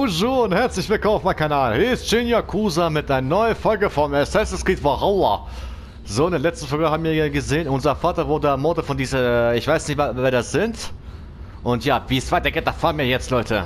Bonjour und herzlich willkommen auf meinem Kanal. Hier ist Jin Yakuza mit einer neuen Folge von Assassin's Creed Valhalla. So, in der letzten Folge haben wir ja gesehen, unser Vater wurde ermordet von dieser, ich weiß nicht, wer das sind. Und ja, wie es weitergeht, erfahren wir jetzt, Leute.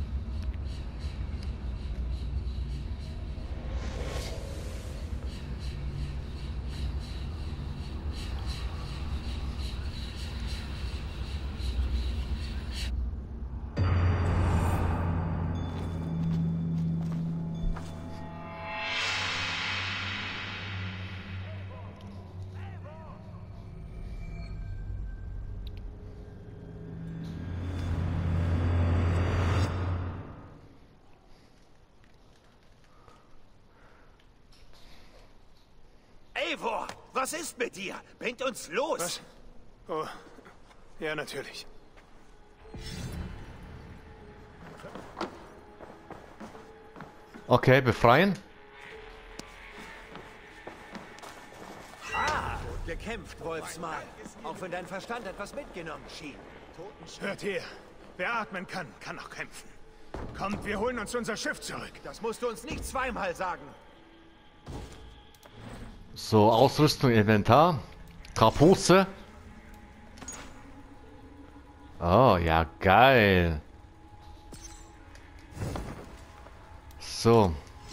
Eivor, was ist mit dir? Bringt uns los! Was? Oh, ja, natürlich. Okay, befreien. Ah, gekämpft, Wolfsmal. Auch wenn dein Verstand etwas mitgenommen schien. Hört her. Wer atmen kann, kann auch kämpfen. Kommt, wir holen uns unser Schiff zurück. Das musst du uns nicht zweimal sagen. So, Ausrüstung, Inventar. Kapuze. Oh, ja, geil. So.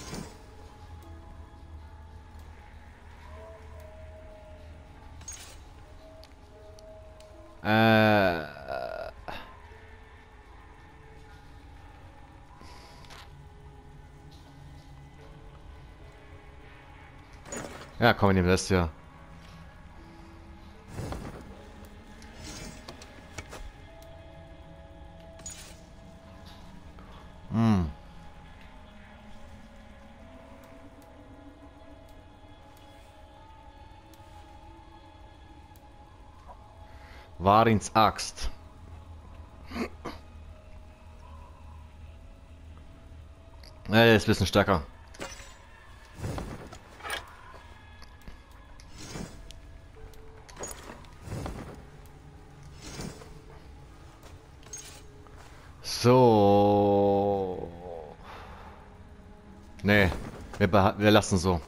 Ja, komm, wir nehmen das hier. Warins Axt. Er ist ein bisschen stärker. So. Nee, wir lassen so.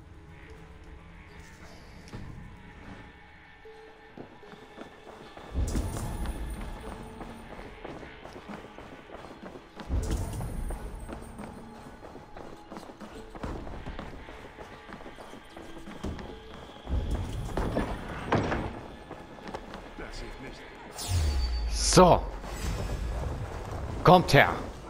So. Kommt her.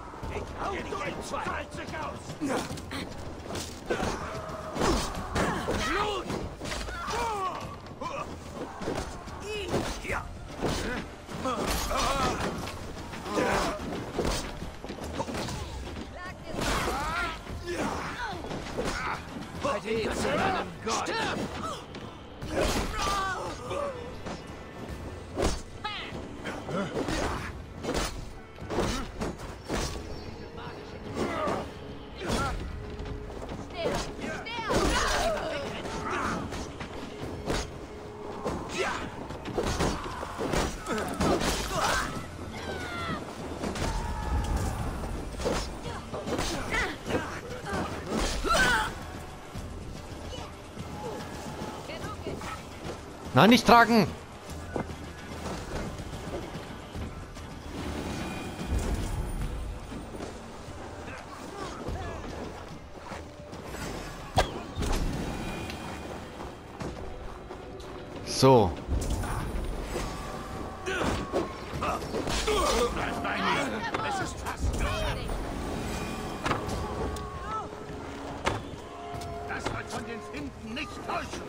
Nein, nicht tragen! So. Es ist fast geschafft. Das wird von den Finden nicht täuschen.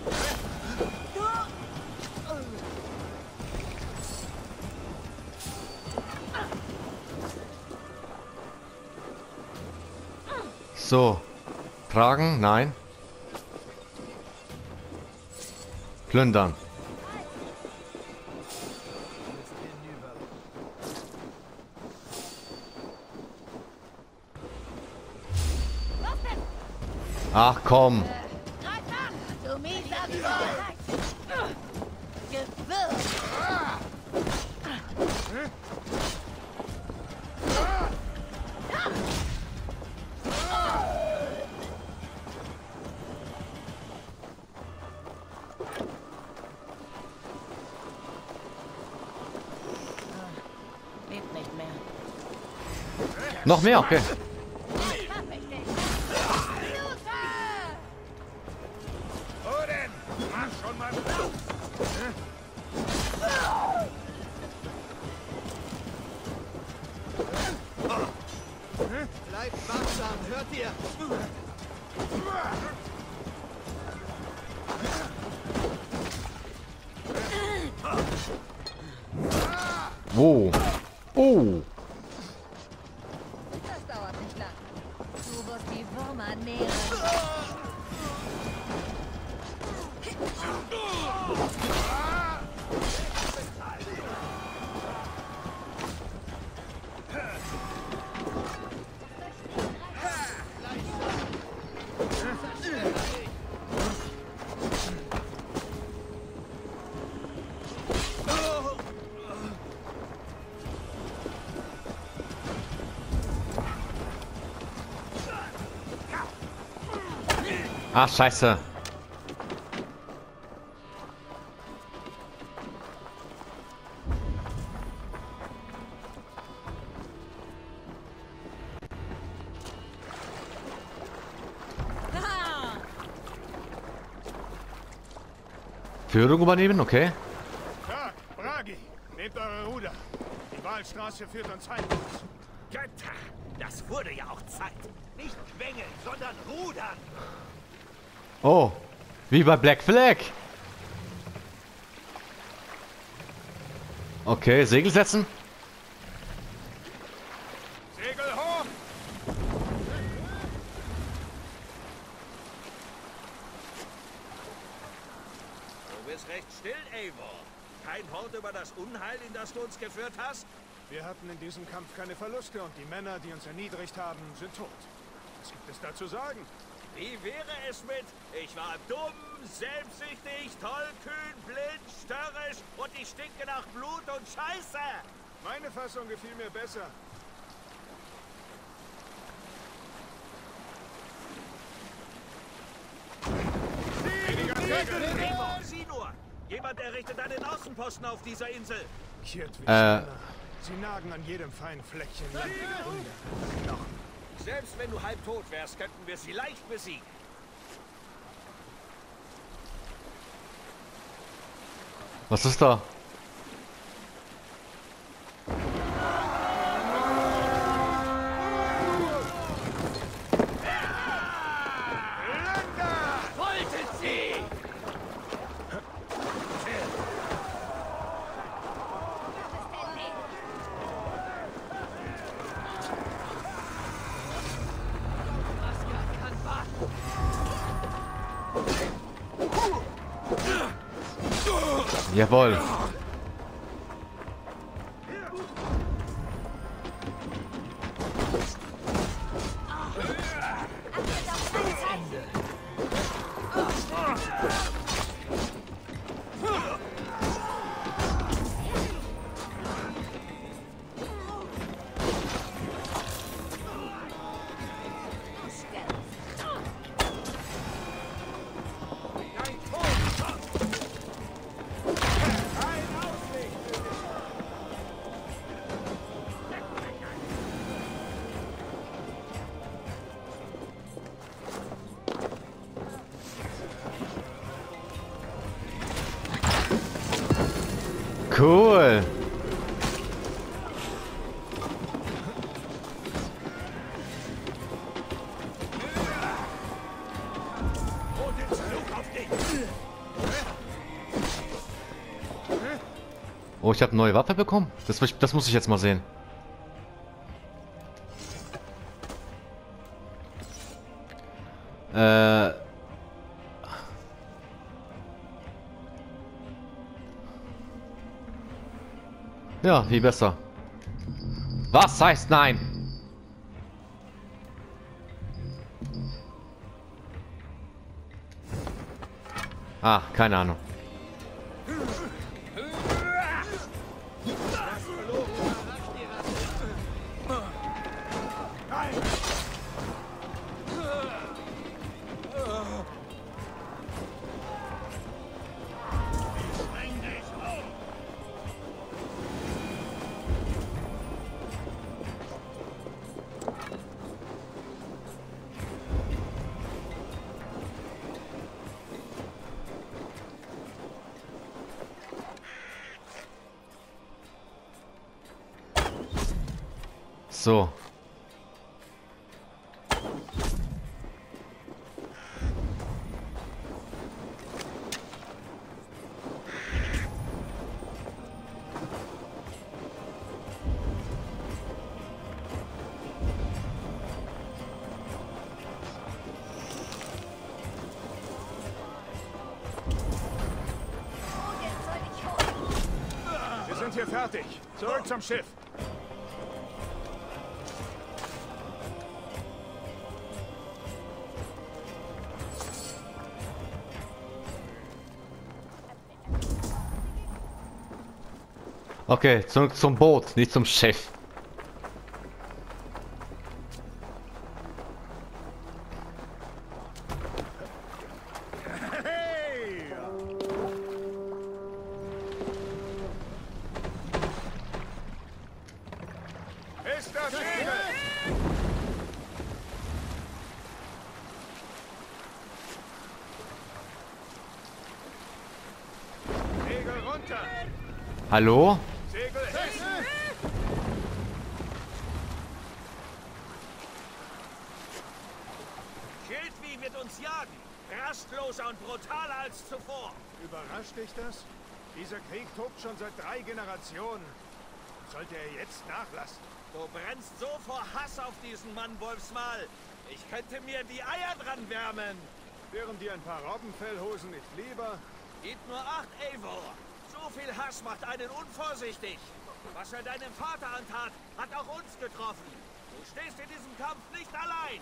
So. Tragen? Nein. Plündern. Ach komm. Du mieser Gewürz! Noch mehr, okay. Odin, mach schon mal. Bleibt wachsam, hört ihr? Wo? Oh. Das dauert nicht lang. Du wirst die Würmer nähren. Ach, scheiße. Führung übernehmen, okay. Tag, Bragi, nehmt eure Ruder. Die Walstraße führt uns heimwärts. Götter, das wurde ja auch Zeit. Nicht quengeln, sondern rudern. Oh, wie bei Black Flag. Okay, Segel setzen. Segel hoch! Du bist recht still, Eivor. Kein Wort über das Unheil, in das du uns geführt hast? Wir hatten in diesem Kampf keine Verluste und die Männer, die uns erniedrigt haben, sind tot. Was gibt es da zu sagen? Wie wäre es mit, ich war dumm, selbstsüchtig, tollkühn, blind, störrisch und ich stinke nach Blut und Scheiße? Meine Fassung gefiel mir besser. Eivor, sieh nur! Jemand errichtet einen Außenposten auf dieser Insel. Kirtwigs Männer. Sie nagen an jedem feinen Fleckchen Land. Knochen. Selbst wenn du halb tot wärst, könnten wir sie leicht besiegen. Was ist da? Jawohl. Cool. Oh, ich habe eine neue Waffe bekommen. Das muss ich jetzt mal sehen. Ja, viel besser. Was heißt nein? Ah, keine Ahnung. So. Wir sind hier fertig. Zurück zum Schiff. Okay, zurück zum Boot, nicht zum Schiff. Hey! Ist das Segel? Segel runter! Hallo? Segel hissen! Schildvieh wird uns jagen. Rastloser und brutaler als zuvor. Überrascht dich das? Dieser Krieg tobt schon seit 3 Generationen. Sollte er jetzt nachlassen? Du brennst so vor Hass auf diesen Mann, Wolfsmal. Ich könnte mir die Eier dran wärmen. Wären dir ein paar Robbenfellhosen nicht lieber? Gib nur acht, Eivor. So viel Hass macht einen unvorsichtig. Was er deinem Vater antat, hat auch uns getroffen. Du stehst in diesem Kampf nicht allein.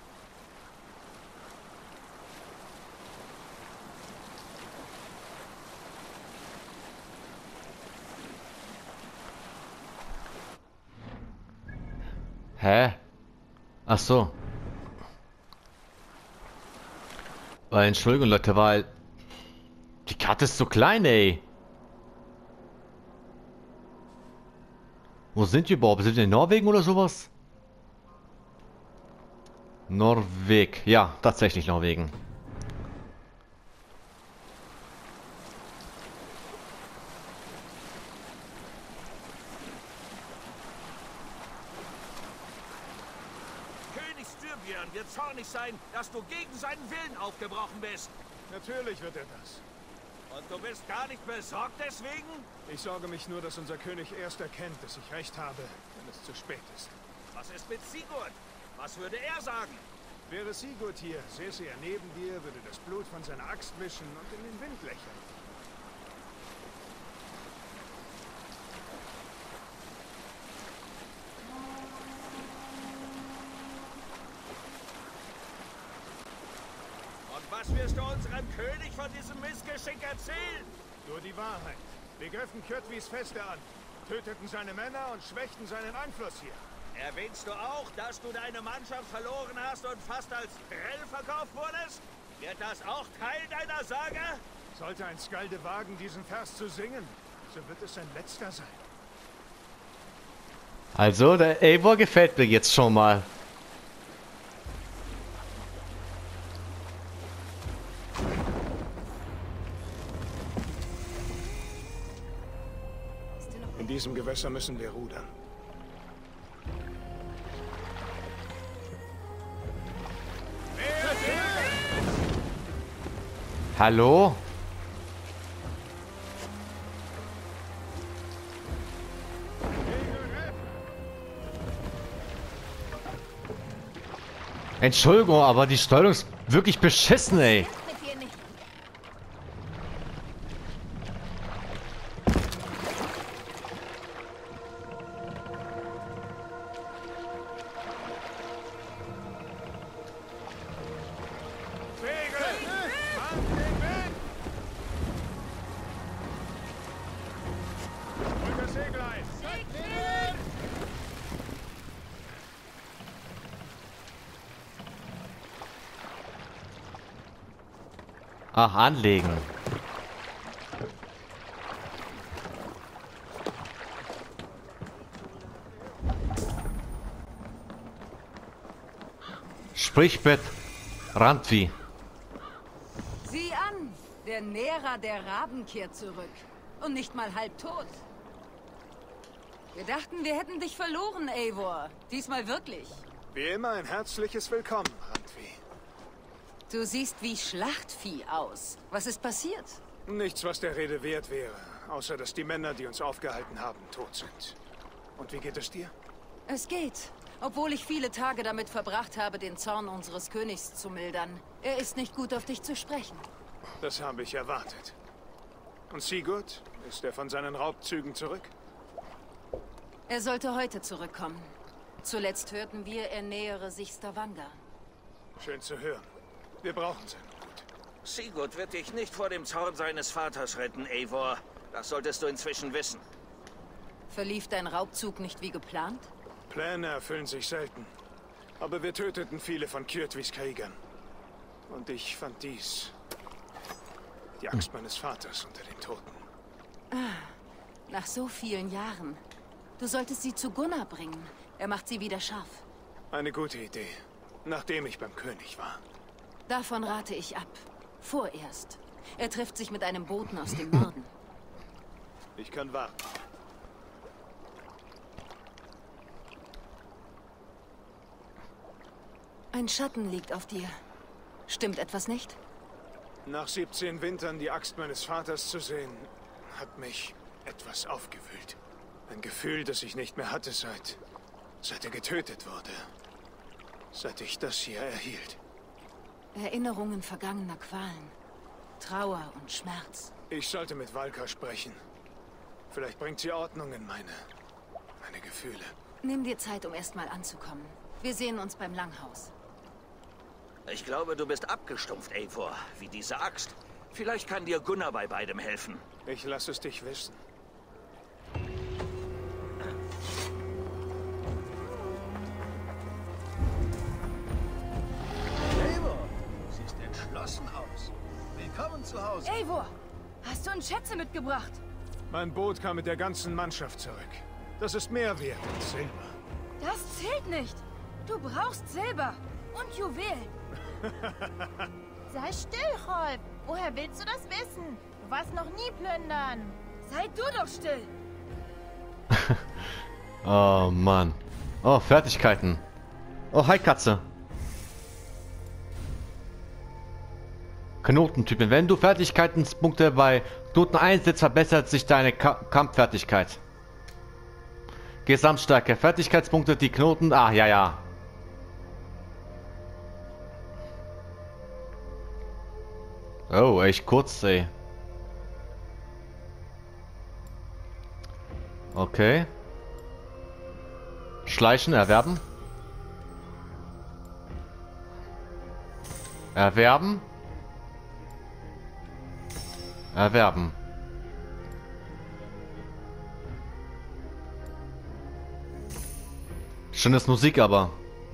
Hä? Ach so. Entschuldigung, Leute, weil die Karte ist so klein, ey. Wo sind wir überhaupt? Sind wir in Norwegen oder sowas? Norweg. Ja, tatsächlich Norwegen. König Styrbjörn wird zornig sein, dass du gegen seinen Willen aufgebrochen bist. Natürlich wird er das. Und du bist gar nicht besorgt deswegen? Ich sorge mich nur, dass unser König erst erkennt, dass ich recht habe, wenn es zu spät ist. Was ist mit Sigurd? Was würde er sagen? Wäre Sigurd hier, säße er neben dir, würde das Blut von seiner Axt wischen und in den Wind lächeln. Und was wirst du unserem König von diesem Missgeschick erzählen? Nur die Wahrheit. Wir griffen Kjötvis Feste an, töteten seine Männer und schwächten seinen Einfluss hier. Erwähnst du auch, dass du deine Mannschaft verloren hast und fast als Prell verkauft wurdest? Wird das auch Teil deiner Sage? Sollte ein Skalde wagen, diesen Vers zu singen, so wird es sein letzter sein. Also, der Eivor gefällt mir jetzt schon mal. In diesem Gewässer müssen wir rudern. Hallo? Entschuldigung, aber die Steuerung ist wirklich beschissen, ey. Mit dir nicht. Segel! Mann, den Wind! Holt das Segel ein! Ach, anlegen. Sprich mit Randvieh. Sieh an, der Nährer der Raben kehrt zurück. Und nicht mal halb tot. Wir dachten, wir hätten dich verloren, Eivor. Diesmal wirklich. Wie immer ein herzliches Willkommen, Randvieh. Du siehst wie Schlachtvieh aus. Was ist passiert? Nichts, was der Rede wert wäre, außer dass die Männer, die uns aufgehalten haben, tot sind. Und wie geht es dir? Es geht. Obwohl ich viele Tage damit verbracht habe, den Zorn unseres Königs zu mildern. Er ist nicht gut, auf dich zu sprechen. Das habe ich erwartet. Und Sigurd? Ist er von seinen Raubzügen zurück? Er sollte heute zurückkommen. Zuletzt hörten wir, er nähere sich Stavanger. Schön zu hören. Wir brauchen sein Blut. Sigurd wird dich nicht vor dem Zorn seines Vaters retten, Eivor. Das solltest du inzwischen wissen. Verlief dein Raubzug nicht wie geplant? Pläne erfüllen sich selten. Aber wir töteten viele von Kjotvis Kriegern. Und ich fand dies. Die Axt meines Vaters unter den Toten. Nach so vielen Jahren. Du solltest sie zu Gunnar bringen. Er macht sie wieder scharf. Eine gute Idee. Nachdem ich beim König war. Davon rate ich ab. Vorerst. Er trifft sich mit einem Boten aus dem Norden. Ich kann warten. Ein Schatten liegt auf dir. Stimmt etwas nicht? Nach 17 Wintern die Axt meines Vaters zu sehen, hat mich etwas aufgewühlt. Ein Gefühl, das ich nicht mehr hatte seit er getötet wurde. Seit ich das hier erhielt. Erinnerungen vergangener Qualen. Trauer und Schmerz. Ich sollte mit Valka sprechen. Vielleicht bringt sie Ordnung in meine Gefühle. Nimm dir Zeit, um erstmal anzukommen. Wir sehen uns beim Langhaus. Ich glaube, du bist abgestumpft, Eivor, wie diese Axt. Vielleicht kann dir Gunnar bei beidem helfen. Ich lasse es dich wissen. Eivor, du siehst entschlossen aus. Willkommen zu Hause. Eivor, hast du uns Schätze mitgebracht? Mein Boot kam mit der ganzen Mannschaft zurück. Das ist mehr wert als Silber. Das zählt nicht. Du brauchst Silber und Juwelen. Sei still, Rolf. Woher willst du das wissen? Du warst noch nie plündern. Sei du doch still. Oh Mann. Oh, Fertigkeiten. Oh, hi Katze. Knotentypen. Wenn du Fertigkeitenpunkte bei Knoten einsetzt, verbessert sich deine Kampffertigkeit. Gesamtstärke. Fertigkeitspunkte, die Knoten. Ah, ja, ja. Oh, echt kurz, ey. Okay. Schleichen, erwerben. Erwerben. Erwerben. Schönes Musik, aber.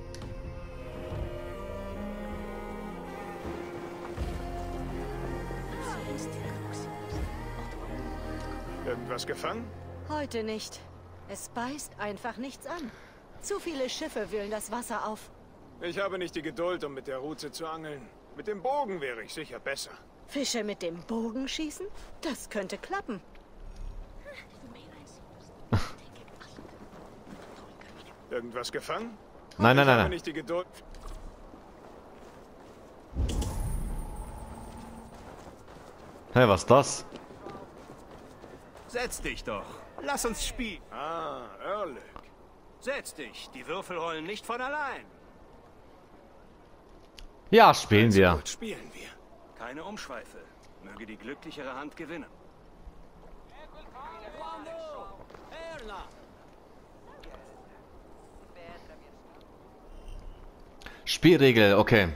Irgendwas gefangen? Heute nicht. Es beißt einfach nichts an. Zu viele Schiffe wühlen das Wasser auf. Ich habe nicht die Geduld, um mit der Rute zu angeln. Mit dem Bogen wäre ich sicher besser. Fische mit dem Bogen schießen? Das könnte klappen. Irgendwas gefangen? Nein, nein, Ich nein, habe nein. nicht die Geduld. Hey, was ist das? Setz dich doch. Lass uns spielen. Ah, Erlich. Setz dich. Die Würfel rollen nicht von allein. Ja, spielen wir. Gut, spielen wir. Keine Umschweife. Möge die glücklichere Hand gewinnen. Spielregel, okay.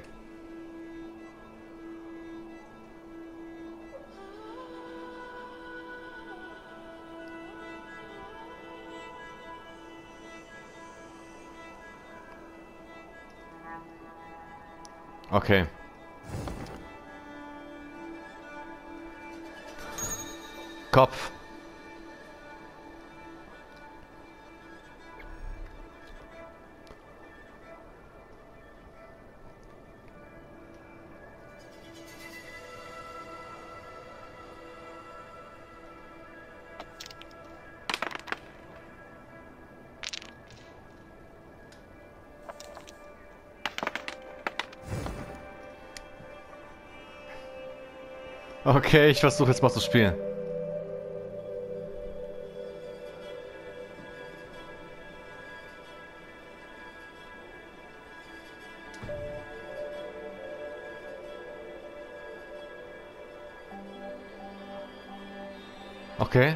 Okay. Kopf. Okay, ich versuche jetzt mal zu spielen. Okay.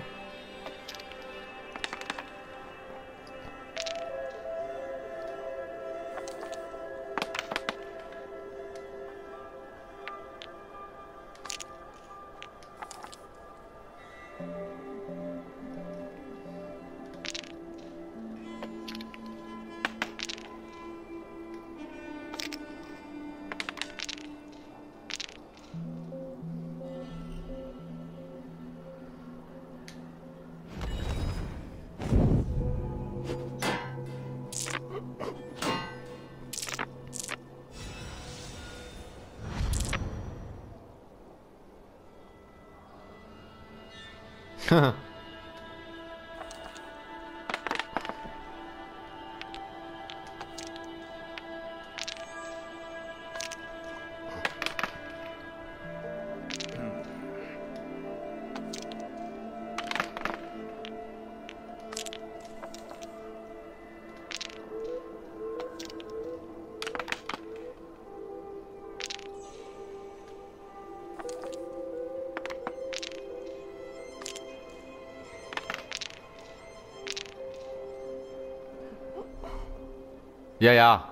Ja, ja.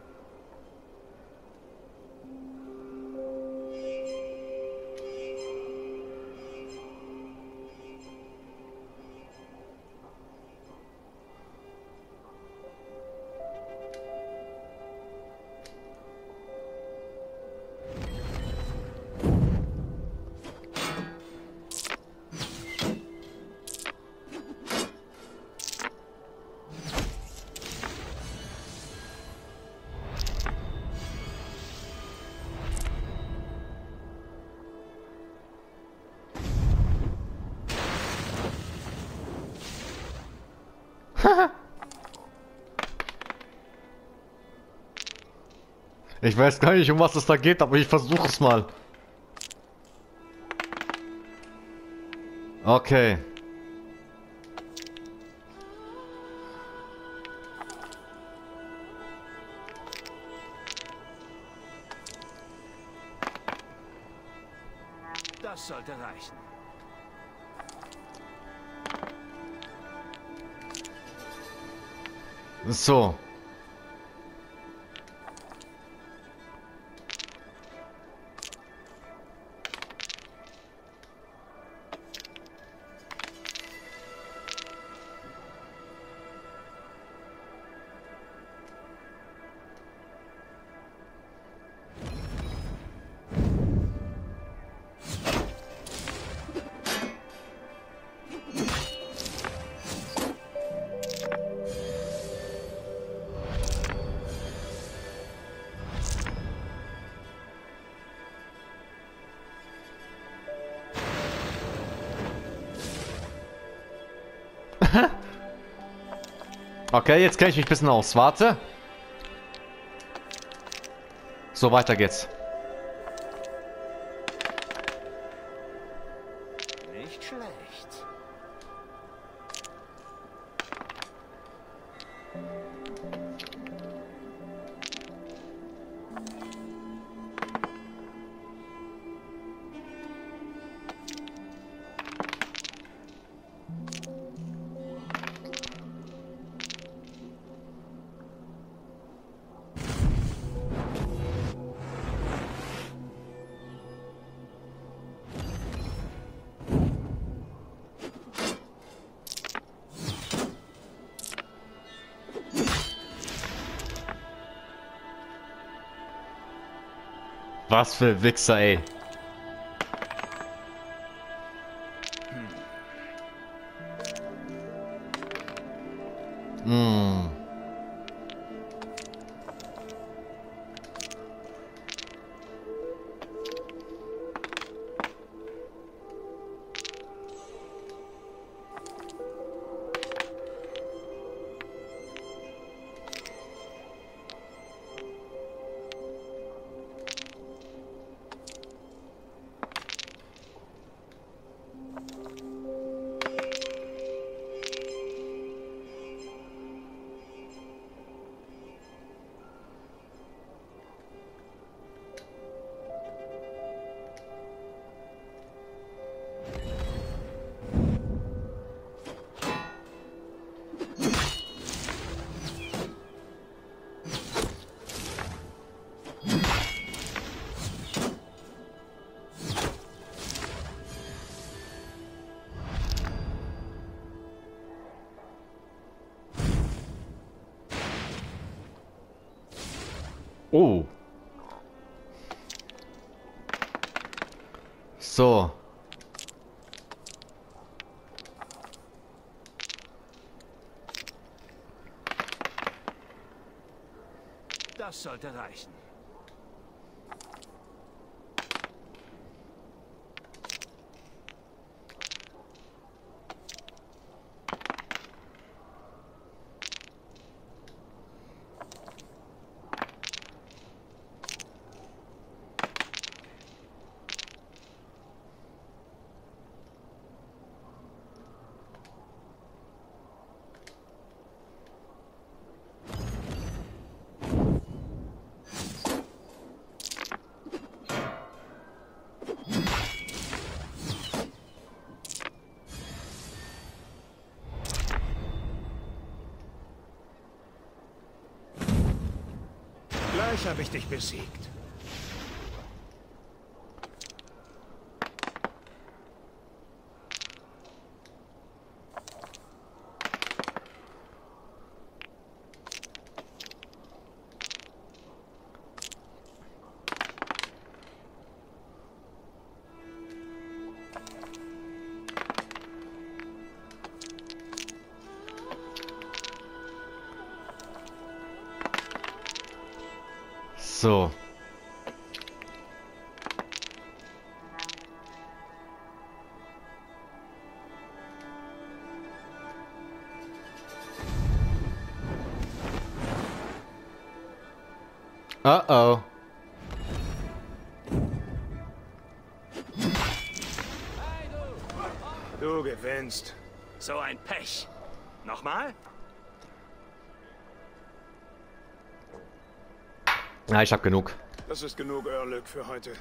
Ich weiß gar nicht, um was es da geht, aber ich versuche es mal. Okay. Das sollte reichen. So. Okay, jetzt kenne ich mich ein bisschen aus. Warte. So, weiter geht's. Nicht schlecht. Was für Wichser, ey. Hm. Oh. So. Das sollte reichen. Gleich habe ich dich besiegt. So. Uh-oh. Du gewinnst. So ein Pech. Nochmal? Ja, ich hab genug. Das ist genug Örlük für heute.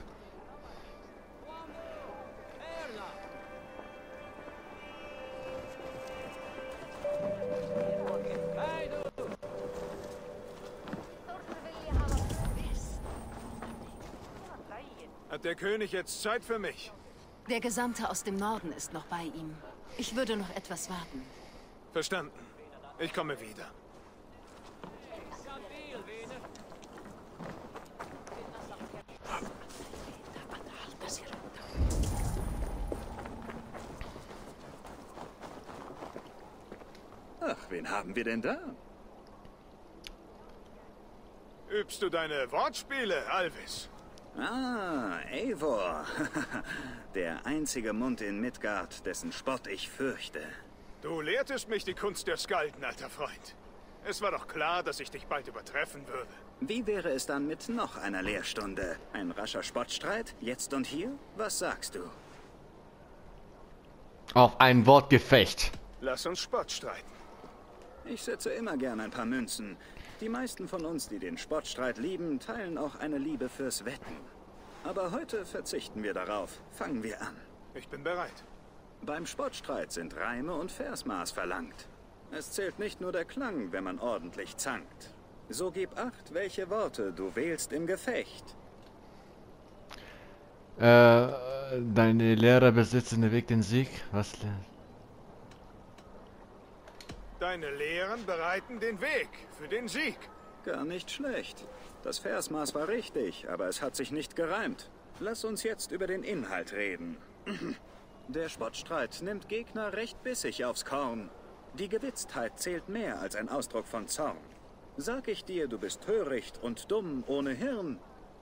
Hat der König jetzt Zeit für mich? Der Gesandte aus dem Norden ist noch bei ihm. Ich würde noch etwas warten. Verstanden. Ich komme wieder. Ach, wen haben wir denn da? Übst du deine Wortspiele, Alvis? Ah, Eivor. Der einzige Mund in Midgard, dessen Spott ich fürchte. Du lehrtest mich die Kunst der Skalden, alter Freund. Es war doch klar, dass ich dich bald übertreffen würde. Wie wäre es dann mit noch einer Lehrstunde? Ein rascher Spottstreit? Jetzt und hier? Was sagst du? Auf ein Wortgefecht. Lass uns Spott streiten. Ich setze immer gern ein paar Münzen. Die meisten von uns, die den Spottstreit lieben, teilen auch eine Liebe fürs Wetten. Aber heute verzichten wir darauf. Fangen wir an. Ich bin bereit. Beim Spottstreit sind Reime und Versmaß verlangt. Es zählt nicht nur der Klang, wenn man ordentlich zankt. So gib acht, welche Worte du wählst im Gefecht. Deine Lehrer besitzen den Weg, den Sieg. Was? Deine Lehren bereiten den Weg für den Sieg. Gar nicht schlecht. Das Versmaß war richtig, aber es hat sich nicht gereimt. Lass uns jetzt über den Inhalt reden. Der Spottstreit nimmt Gegner recht bissig aufs Korn. Die Gewitztheit zählt mehr als ein Ausdruck von Zorn. Sag ich dir, du bist töricht und dumm ohne Hirn.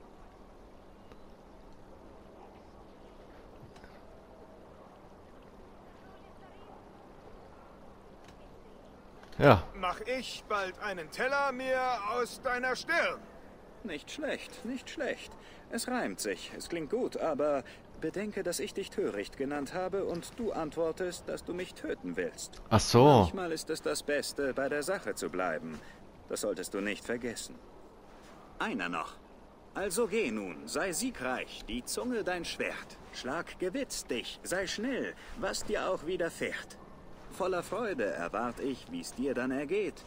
Ja. Mach ich bald einen Teller mir aus deiner Stirn? Nicht schlecht, nicht schlecht. Es reimt sich, es klingt gut, aber bedenke, dass ich dich töricht genannt habe und du antwortest, dass du mich töten willst. Ach so. Manchmal ist es das Beste, bei der Sache zu bleiben. Das solltest du nicht vergessen. Einer noch. Also geh nun, sei siegreich, die Zunge dein Schwert. Schlag gewitzt dich, sei schnell, was dir auch widerfährt. Voller Freude erwart ich, wie's dir dann ergeht.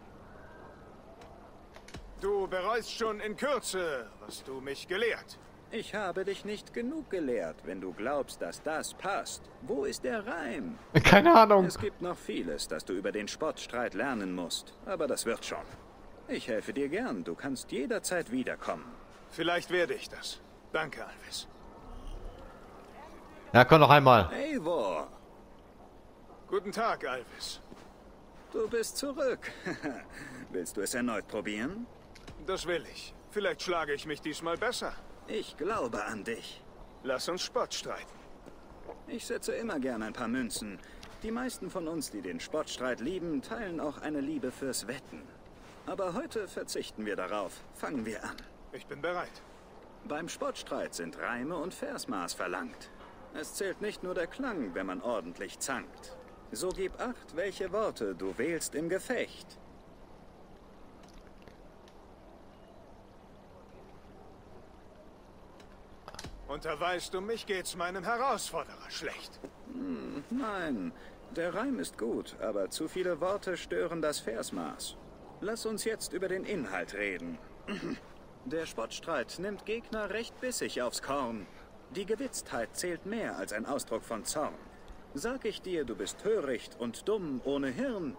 Du bereust schon in Kürze, was du mich gelehrt. Ich habe dich nicht genug gelehrt, wenn du glaubst, dass das passt. Wo ist der Reim? Keine Ahnung. Es gibt noch vieles, das du über den Spottstreit lernen musst. Aber das wird schon. Ich helfe dir gern. Du kannst jederzeit wiederkommen. Vielleicht werde ich das. Danke, Alvis. Ja, komm noch einmal. Eivor, Guten Tag, Alvis. du bist zurück. Willst du es erneut probieren? Das will ich. Vielleicht schlage ich mich diesmal besser. Ich glaube an dich. Lass uns Spott streiten. Ich setze immer gern ein paar Münzen. Die meisten von uns, die den Spottstreit lieben, teilen auch eine Liebe fürs Wetten. Aber heute verzichten wir darauf. Fangen wir an. Ich bin bereit. Beim Spottstreit sind Reime und Versmaß verlangt. Es zählt nicht nur der Klang, wenn man ordentlich zankt. So gib acht, welche Worte du wählst im Gefecht. Unterweist du mich, geht's meinem Herausforderer schlecht. Nein, der Reim ist gut, aber zu viele Worte stören das Versmaß. Lass uns jetzt über den Inhalt reden. Der Spottstreit nimmt Gegner recht bissig aufs Korn. Die Gewitztheit zählt mehr als ein Ausdruck von Zorn. Sag ich dir, du bist töricht und dumm ohne Hirn.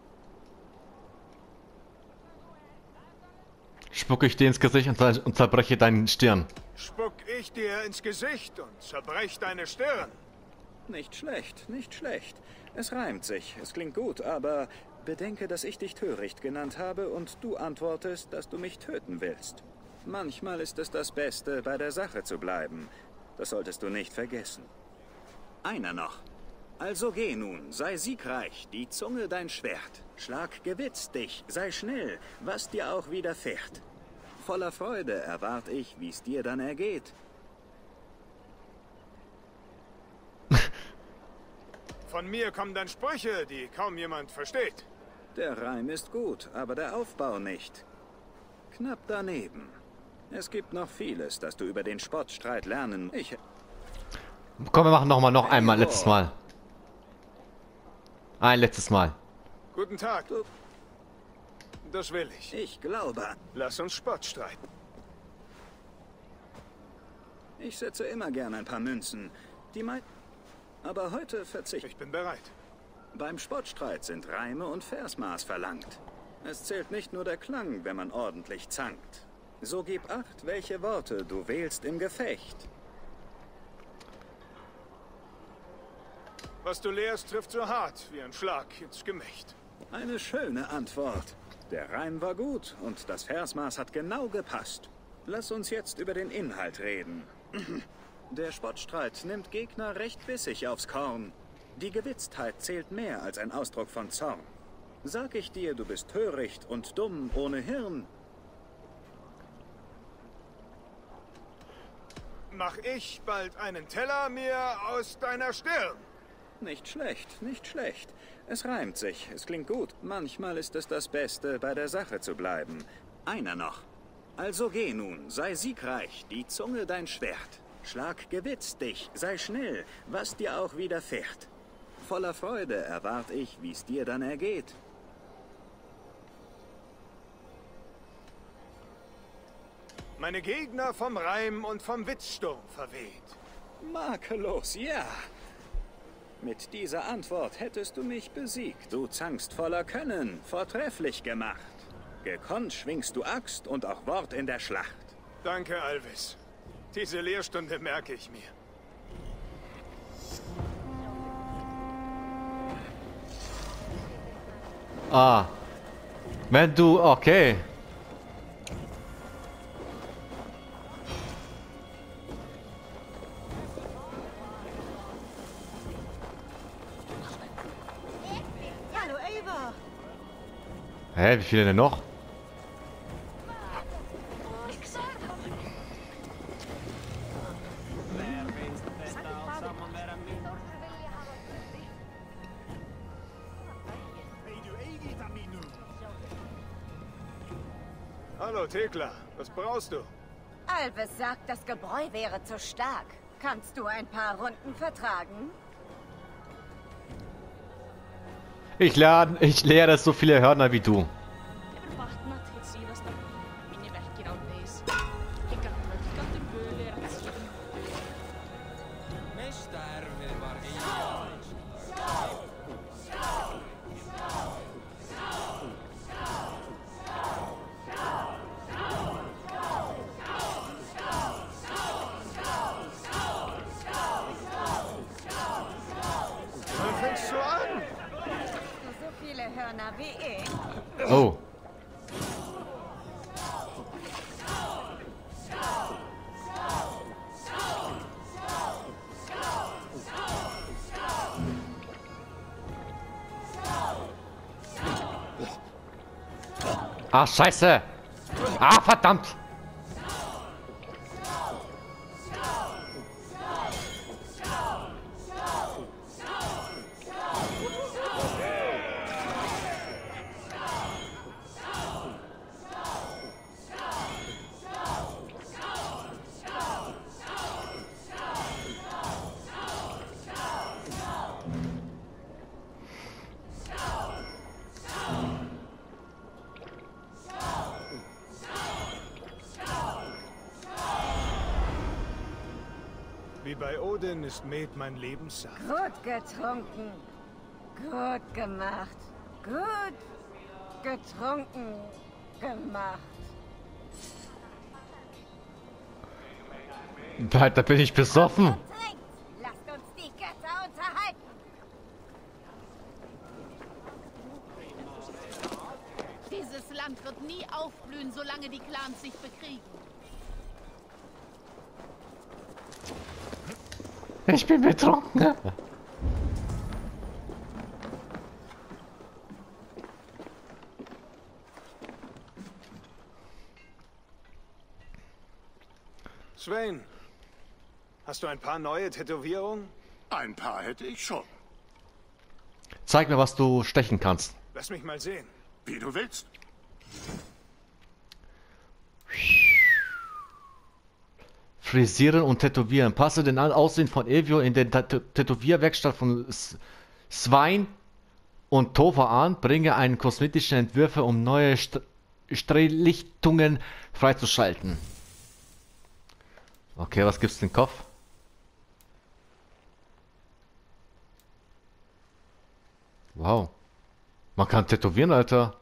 Spucke ich dir ins Gesicht und zerbreche deinen Stirn. Spuck ich dir ins Gesicht und zerbrech deine Stirn. Nicht schlecht, nicht schlecht. Es reimt sich, es klingt gut, aber bedenke, dass ich dich töricht genannt habe und du antwortest, dass du mich töten willst. Manchmal ist es das Beste, bei der Sache zu bleiben. Das solltest du nicht vergessen. Einer noch. Also geh nun, sei siegreich, die Zunge dein Schwert. Schlag gewitzt dich, sei schnell, was dir auch widerfährt. Voller Freude erwart ich, wie's dir dann ergeht. Von mir kommen dann Sprüche, die kaum jemand versteht. Der Reim ist gut, aber der Aufbau nicht. Knapp daneben. Es gibt noch vieles, das du über den Spottstreit lernen musst. Komm, wir machen noch einmal, letztes Mal. Ein letztes Mal. Guten Tag. Das will ich. Ich glaube. Lass uns Spott streiten. Ich setze immer gern ein paar Münzen. Aber heute verzichte ich. Ich bin bereit. Beim Spottstreit sind Reime und Versmaß verlangt. Es zählt nicht nur der Klang, wenn man ordentlich zankt. So gib acht, welche Worte du wählst im Gefecht. Was du lehrst, trifft so hart wie ein Schlag ins Gemächt. Eine schöne Antwort. Der Reim war gut und das Versmaß hat genau gepasst. Lass uns jetzt über den Inhalt reden. Der Spottstreit nimmt Gegner recht bissig aufs Korn. Die Gewitztheit zählt mehr als ein Ausdruck von Zorn. Sag ich dir, du bist töricht und dumm ohne Hirn. Mach ich bald einen Teller mir aus deiner Stirn. Nicht schlecht, nicht schlecht. Es reimt sich, es klingt gut. Manchmal ist es das Beste, bei der Sache zu bleiben. Einer noch. Also geh nun, sei siegreich, die Zunge dein Schwert. Schlag gewitzt dich, sei schnell, was dir auch widerfährt. Voller Freude erwart ich, wie's dir dann ergeht. Meine Gegner vom Reim und vom Witzsturm verweht. Makellos, ja. Mit dieser Antwort hättest du mich besiegt. Du zankst voller Können, vortrefflich gemacht. Gekonnt schwingst du Axt und auch Wort in der Schlacht. Danke, Alvis. Diese Lehrstunde merke ich mir. Ah. Wenn du... Okay. Hallo, Eivor. Hä, wie viele denn noch? Hallo, Thekla. Was brauchst du? Alvis sagt, das Gebräu wäre zu stark. Kannst du ein paar Runden vertragen? Ich lehre so viele Hörner wie du. Oh. Ah, scheiße. Ah, verdammt. Wie bei Odin ist Met mein Lebenssaft. Gut getrunken. Gut gemacht. Gut getrunken gemacht. Da bin ich besoffen. Trinkt. Lasst uns die Götter unterhalten. Dieses Land wird nie aufblühen, solange die Clans sich bekriegen. Ich bin betrunken. Swain, hast du ein paar neue Tätowierungen? Ein paar hätte ich schon. Zeig mir, was du stechen kannst. Lass mich mal sehen. Wie du willst. Frisieren und tätowieren. Passe den Aussehen von Evio in den Tätowierwerkstatt von Swain und Tova an. Bringe einen kosmetischen Entwürfe, um neue Strehlichtungen freizuschalten. Okay, was gibt's in den Kopf? Wow. Man kann tätowieren, Alter.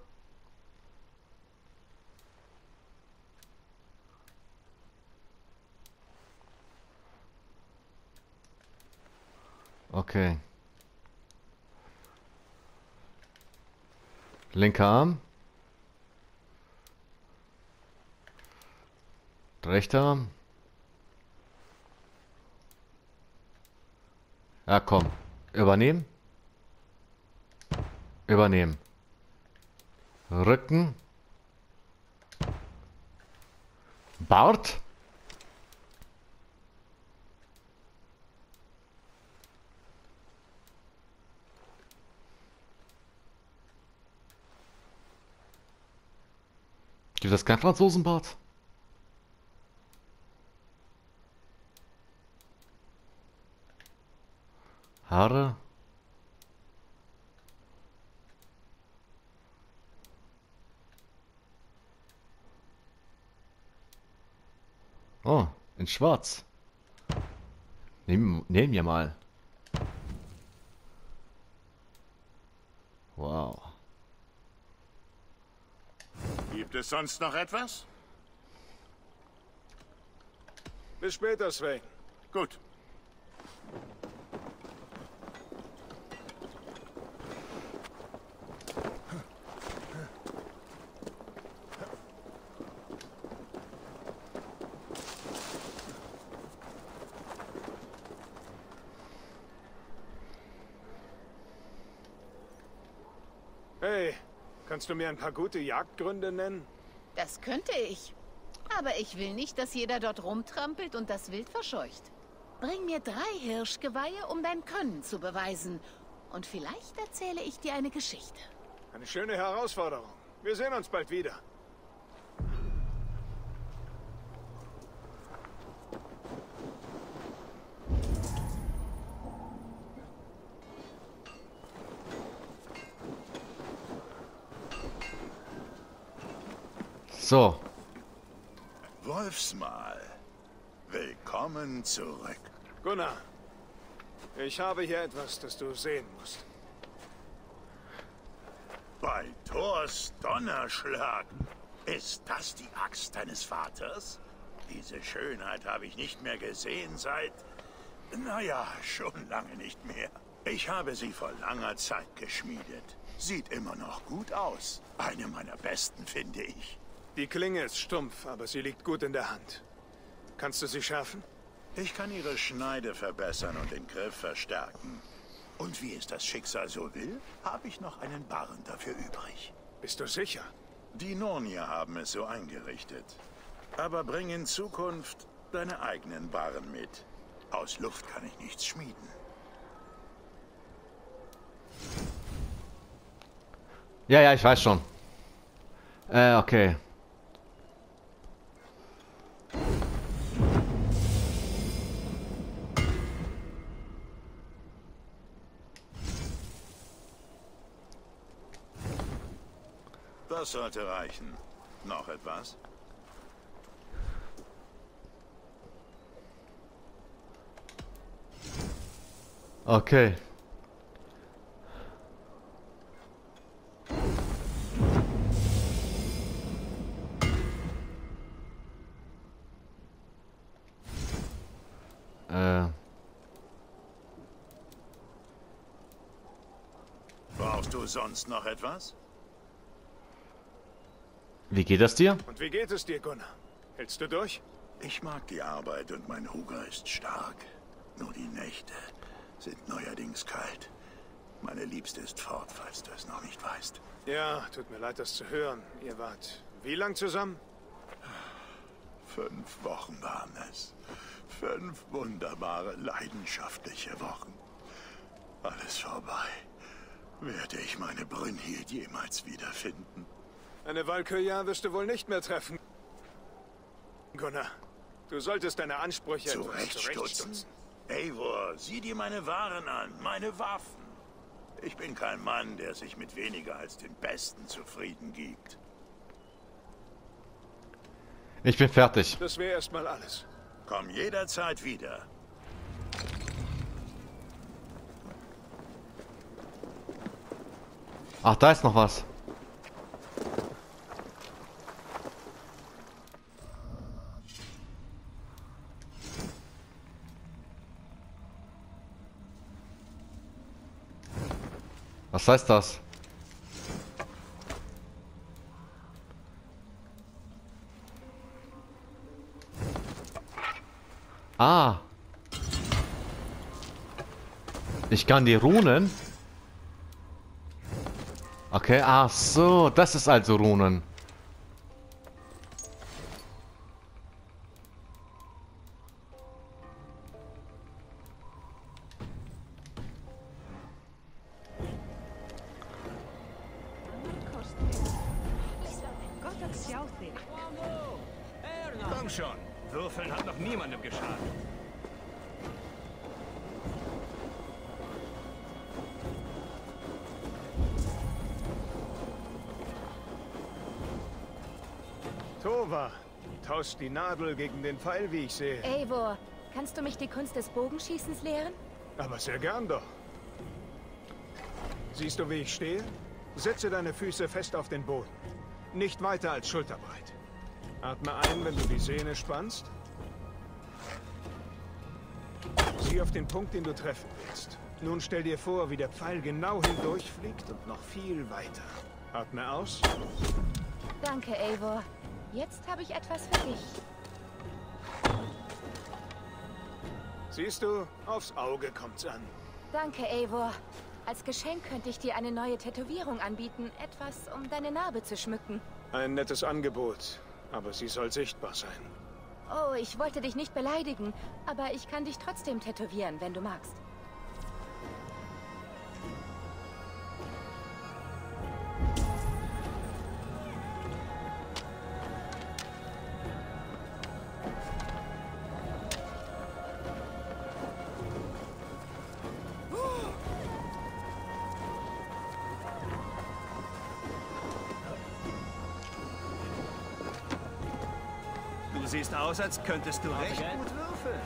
Okay. Linker Arm. Rechter Arm. Ja, komm. Übernehmen. Übernehmen. Rücken. Bart. Gibt es kein Franzosenbart? Haare. Oh, in schwarz. Nehmen wir mal. Wow. Gibt es sonst noch etwas? Bis später, Swain. Gut. Hey, kannst du mir ein paar gute Jagdgründe nennen? Das könnte ich. Aber ich will nicht, dass jeder dort rumtrampelt und das Wild verscheucht. Bring mir 3 Hirschgeweihe, um dein Können zu beweisen. Und vielleicht erzähle ich dir eine Geschichte. Eine schöne Herausforderung. Wir sehen uns bald wieder. So. Wolfsmal. Willkommen zurück. Gunnar, ich habe hier etwas, das du sehen musst. Bei Thors Donnerschlag. Ist das die Axt deines Vaters? Diese Schönheit habe ich nicht mehr gesehen seit... Naja, schon lange nicht mehr. Ich habe sie vor langer Zeit geschmiedet. Sieht immer noch gut aus. Eine meiner besten, finde ich. Die Klinge ist stumpf, aber sie liegt gut in der Hand. Kannst du sie schärfen? Ich kann ihre Schneide verbessern und den Griff verstärken. Und wie es das Schicksal so will, habe ich noch einen Barren dafür übrig. Bist du sicher? Die Nornier haben es so eingerichtet. Aber bring in Zukunft deine eigenen Barren mit. Aus Luft kann ich nichts schmieden. Ja, ich weiß schon. Okay. Das sollte reichen. Noch etwas? Okay. Brauchst du sonst noch etwas? Wie geht das dir? Und wie geht es dir, Gunnar? Hältst du durch? Ich mag die Arbeit und mein Hunger ist stark. Nur die Nächte sind neuerdings kalt. Meine Liebste ist fort, falls du es noch nicht weißt. Ja, tut mir leid, das zu hören. Ihr wart wie lang zusammen? 5 Wochen waren es. 5 wunderbare, leidenschaftliche Wochen. Alles vorbei. Werde ich meine Brünnhild jemals wiederfinden? Eine Valkyria wirst du wohl nicht mehr treffen. Gunnar, du solltest deine Ansprüche etwas zurechtstutzen. Eivor, sieh dir meine Waren an, meine Waffen. Ich bin kein Mann, der sich mit weniger als den Besten zufrieden gibt. Ich bin fertig. Das wäre erstmal alles. Komm jederzeit wieder. Ach, da ist noch was. Was heißt das? Ah. Ich kann die Runen. Okay, ach so, das ist also Runen. Komm schon, Würfeln hat noch niemandem geschadet. Tova, tauscht die Nadel gegen den Pfeil, wie ich sehe. Eivor, kannst du mich die Kunst des Bogenschießens lehren? Aber sehr gern doch. Siehst du, wie ich stehe? Setze deine Füße fest auf den Boden. Nicht weiter als schulterbreit. Atme ein, wenn du die Sehne spannst. Sieh auf den Punkt, den du treffen willst. Nun stell dir vor, wie der Pfeil genau hindurchfliegt und noch viel weiter. Atme aus. Danke, Eivor. Jetzt habe ich etwas für dich. Siehst du, aufs Auge kommt's an. Danke, Eivor. Als Geschenk könnte ich dir eine neue Tätowierung anbieten. Etwas, um deine Narbe zu schmücken. Ein nettes Angebot, aber sie soll sichtbar sein. Oh, ich wollte dich nicht beleidigen, aber ich kann dich trotzdem tätowieren, wenn du magst. Du siehst aus, als könntest du recht gut würfeln.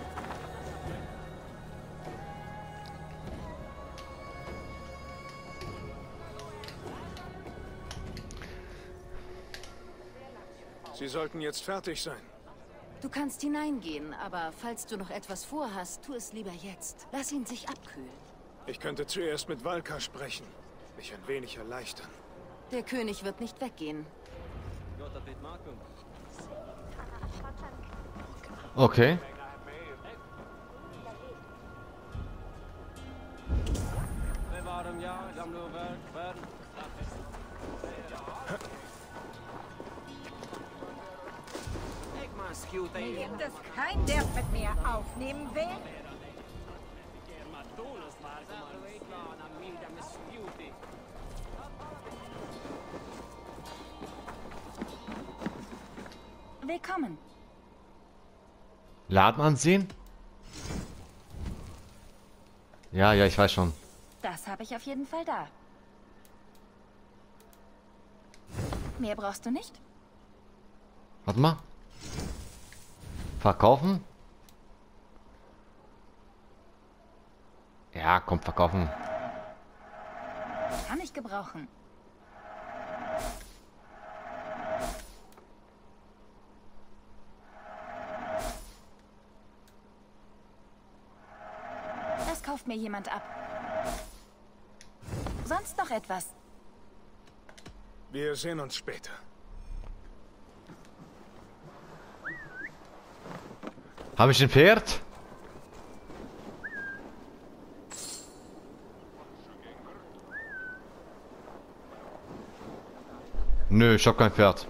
Sie sollten jetzt fertig sein. Du kannst hineingehen, aber falls du noch etwas vorhast, tu es lieber jetzt. Lass ihn sich abkühlen. Ich könnte zuerst mit Valka sprechen. Mich ein wenig erleichtern. Der König wird nicht weggehen. Okay. Gibt es keinen, der es mit mir aufnehmen will? Willkommen. Laden ansehen? Ja, ich weiß schon. Das habe ich auf jeden Fall da. Mehr brauchst du nicht? Warte mal. Verkaufen? Ja, komm, verkaufen. Kann ich gebrauchen. Das kauft mir jemand ab. Sonst noch etwas? Wir sehen uns später. Habe ich ein Pferd? Nö, ich hab kein Pferd.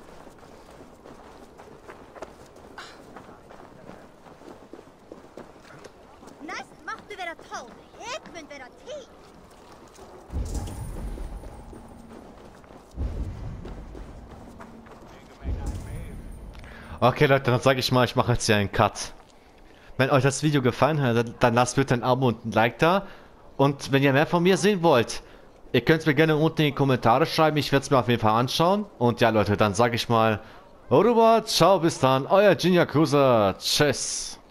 Okay Leute, dann sage ich mal, ich mache jetzt hier einen Cut. Wenn euch das Video gefallen hat, dann lasst bitte ein Abo und ein Like da. Und wenn ihr mehr von mir sehen wollt, ihr könnt es mir gerne unten in die Kommentare schreiben. Ich werde es mir auf jeden Fall anschauen. Und ja Leute, dann sage ich mal, au revoir, ciao, bis dann, euer Jin Yakuza, tschüss.